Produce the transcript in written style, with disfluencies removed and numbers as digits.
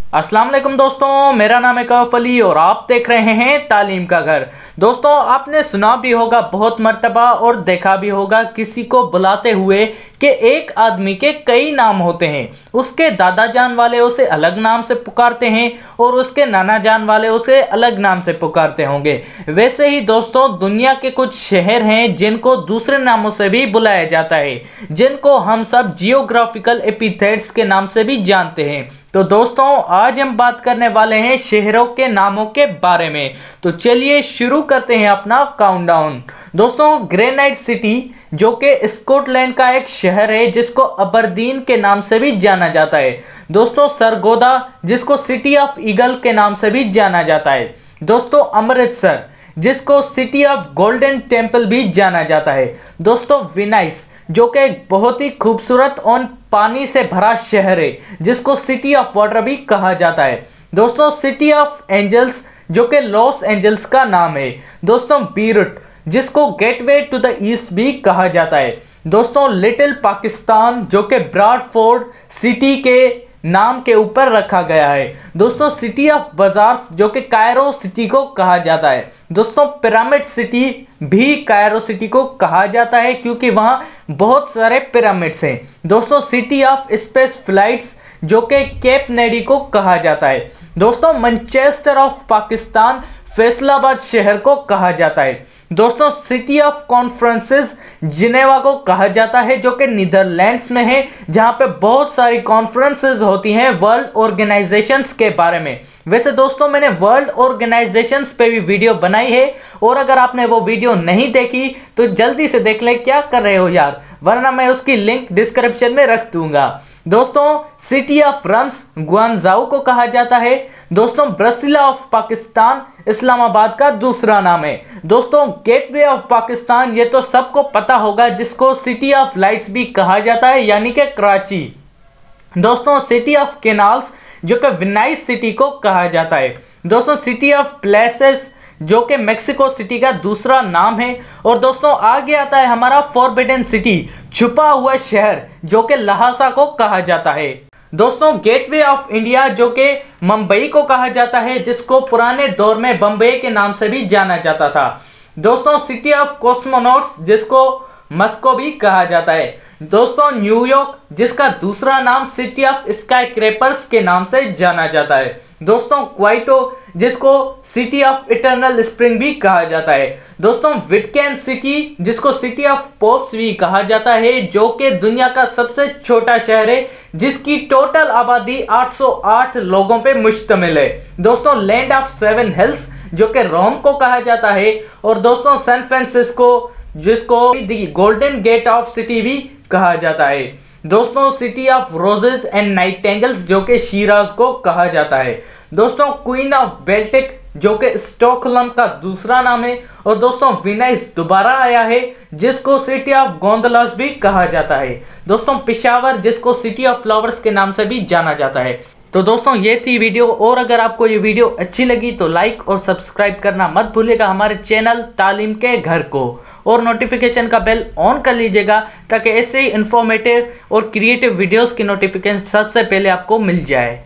अस्सलाम वालेकुम दोस्तों, मेरा नाम है कौफ अली और आप देख रहे हैं तालीम का घर। दोस्तों, आपने सुना भी होगा बहुत मर्तबा और देखा भी होगा किसी को बुलाते हुए कि एक आदमी के कई नाम होते हैं। उसके दादा जान वाले उसे अलग नाम से पुकारते हैं और उसके नाना जान वाले उसे अलग नाम से पुकारते होंगे। वैसे ही दोस्तों, दुनिया के कुछ शहर हैं जिनको दूसरे नामों से भी बुलाया जाता है, जिनको हम सब जियोग्राफिकल एपिथेट्स के नाम से भी जानते हैं। तो दोस्तों, आज हम बात करने वाले हैं शहरों के नामों के बारे में। तो चलिए शुरू करते हैं अपना काउंटडाउन। दोस्तों, ग्रेनाइट सिटी जो कि स्कॉटलैंड का एक शहर है जिसको अबरदीन के नाम से भी जाना जाता है। दोस्तों, सरगोदा जिसको सिटी ऑफ ईगल के नाम से भी जाना जाता है। दोस्तों, अमृतसर जिसको सिटी ऑफ गोल्डन टेम्पल भी जाना जाता है। दोस्तों, विनाइस जो कि एक बहुत ही खूबसूरत और पानी से भरा शहर है जिसको सिटी ऑफ वाटर भी कहा जाता है। दोस्तों, सिटी ऑफ एंजल्स जो कि लॉस एंजल्स का नाम है। दोस्तों, बीरुट जिसको गेटवे टू द ईस्ट भी कहा जाता है। दोस्तों, लिटिल पाकिस्तान जो कि ब्रैडफोर्ड सिटी के नाम के ऊपर रखा गया है। दोस्तों, सिटी ऑफ बाजार्स जो कि कायरो सिटी को कहा जाता है। दोस्तों, पिरामिड सिटी भी कायरो सिटी को कहा जाता है क्योंकि वहां बहुत सारे पिरामिड्स हैं। दोस्तों, सिटी ऑफ स्पेस फ्लाइट्स जो कि केप नेडी को कहा जाता है। दोस्तों, मैनचेस्टर ऑफ पाकिस्तान फैसलाबाद शहर को कहा जाता है। दोस्तों, सिटी ऑफ कॉन्फ्रेंसेस जिनेवा को कहा जाता है जो कि नीदरलैंड्स में है, जहां पे बहुत सारी कॉन्फ्रेंसेस होती हैं वर्ल्ड ऑर्गेनाइजेशंस के बारे में। वैसे दोस्तों, मैंने वर्ल्ड ऑर्गेनाइजेशंस पे भी वीडियो बनाई है और अगर आपने वो वीडियो नहीं देखी तो जल्दी से देख ले। क्या कर रहे हो यार, वरना मैं उसकी लिंक डिस्क्रिप्शन में रख दूंगा। दोस्तों, सिटी ऑफ रम्स ग्वांगझाऊ को कहा जाता है। दोस्तों, ब्रसीला ऑफ पाकिस्तान इस्लामाबाद का दूसरा नाम है। दोस्तों, गेटवे ऑफ पाकिस्तान ये तो सबको पता होगा जिसको सिटी ऑफ लाइट्स भी कहा जाता है, यानी कि कराची। दोस्तों, सिटी ऑफ कैनाल्स जो कि विनाइस सिटी को कहा जाता है। दोस्तों, सिटी ऑफ प्लेसेस जो कि मेक्सिको सिटी का दूसरा नाम है। और दोस्तों, आगे आता है हमारा फॉरबिडन सिटी, छुपा हुआ शहर जो कि लहासा को कहा जाता है। दोस्तों, गेटवे ऑफ इंडिया जो कि मुंबई को कहा जाता है, जिसको पुराने दौर में बम्बई के नाम से भी जाना जाता था। दोस्तों, सिटी ऑफ कॉस्मोनॉट्स जिसको मस्को भी कहा जाता है। दोस्तों, न्यूयॉर्क जिसका दूसरा नाम सिटी ऑफ स्काईक्रैपर्स के नाम से जाना जाता है। दोस्तों, क्वाइटो जिसको सिटी ऑफ इटर्नल स्प्रिंग भी कहा जाता है। दोस्तों, विटकेन सिटी जिसको सिटी ऑफ पोप्स भी कहा जाता है, जो कि दुनिया का सबसे छोटा शहर है जिसकी टोटल आबादी 808 लोगों पे मुश्तमिल है। दोस्तों, लैंड ऑफ सेवन हिल्स जो कि रोम को कहा जाता है। और दोस्तों, सैन फ्रांसिस्को जिसको the golden gate of city भी कहा जाता है। दोस्तों, city of roses and nightingales जो कि शिराज को कहा जाता है। दोस्तों, क्वीन ऑफ बेल्टिक जो कि स्टॉकहोल्म का दूसरा नाम है। और दोस्तों, विनाइस दोबारा आया है जिसको सिटी ऑफ गोंदलास भी कहा जाता है। दोस्तों, पेशावर जिसको सिटी ऑफ फ्लावर्स के नाम से भी जाना जाता है। तो दोस्तों, ये थी वीडियो और अगर आपको ये वीडियो अच्छी लगी तो लाइक और सब्सक्राइब करना मत भूलिएगा हमारे चैनल तालीम के घर को, और नोटिफिकेशन का बेल ऑन कर लीजिएगा ताकि ऐसे ही इंफॉर्मेटिव और क्रिएटिव वीडियोस की नोटिफिकेशन सबसे पहले आपको मिल जाए।